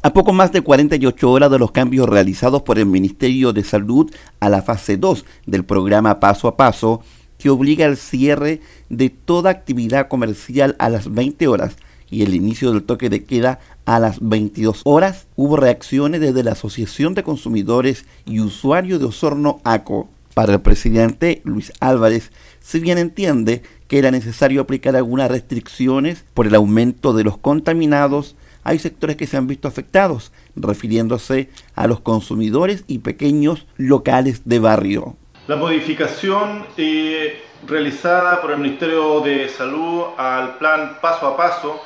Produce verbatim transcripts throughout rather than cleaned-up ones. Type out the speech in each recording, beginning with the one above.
A poco más de cuarenta y ocho horas de los cambios realizados por el Ministerio de Salud a la fase dos del programa Paso a Paso, que obliga al cierre de toda actividad comercial a las veinte horas y el inicio del toque de queda a las veintidós horas, hubo reacciones desde la Asociación de Consumidores y Usuarios de Osorno, A C O. Para el presidente Luis Álvarez, si bien entiende que era necesario aplicar algunas restricciones por el aumento de los contaminados, hay sectores que se han visto afectados, refiriéndose a los consumidores y pequeños locales de barrio. La modificación eh, realizada por el Ministerio de Salud al plan Paso a Paso,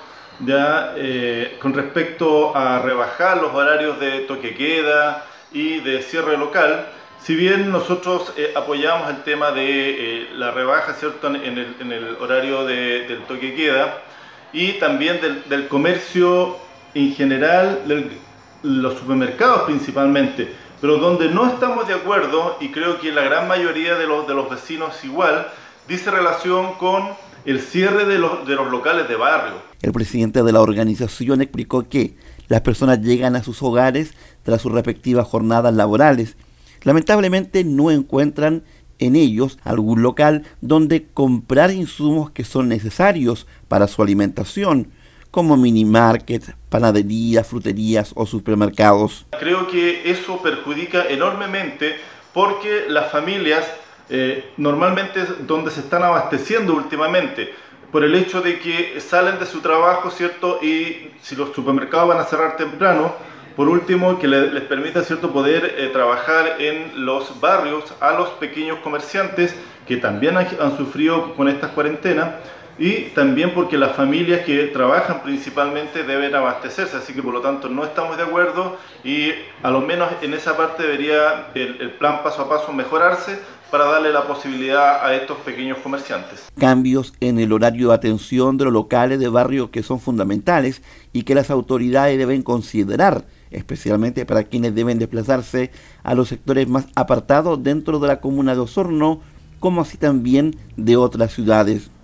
ya eh, con respecto a rebajar los horarios de toque queda y de cierre local, si bien nosotros eh, apoyamos el tema de eh, la rebaja, ¿cierto?, en el, en el horario de, del toque queda y también del, del comercio en general, del, los supermercados principalmente, pero donde no estamos de acuerdo, y creo que la gran mayoría de los, de los vecinos igual, dice relación con el cierre de los, de los locales de barrio. El presidente de la organización explicó que las personas llegan a sus hogares tras sus respectivas jornadas laborales. Lamentablemente no encuentran en ellos algún local donde comprar insumos que son necesarios para su alimentación, como mini markets, panaderías, fruterías o supermercados. Creo que eso perjudica enormemente porque las familias eh, normalmente es donde se están abasteciendo últimamente, por el hecho de que salen de su trabajo, ¿cierto? Y si los supermercados van a cerrar temprano, por último, que le, les permita, ¿cierto?, poder eh, trabajar en los barrios a los pequeños comerciantes que también han, han sufrido con estas cuarentenas, y también porque las familias que trabajan principalmente deben abastecerse, así que por lo tanto no estamos de acuerdo y a lo menos en esa parte debería el, el plan Paso a Paso mejorarse para darle la posibilidad a estos pequeños comerciantes. Cambios en el horario de atención de los locales de barrio que son fundamentales y que las autoridades deben considerar, especialmente para quienes deben desplazarse a los sectores más apartados dentro de la comuna de Osorno, como así también de otras ciudades.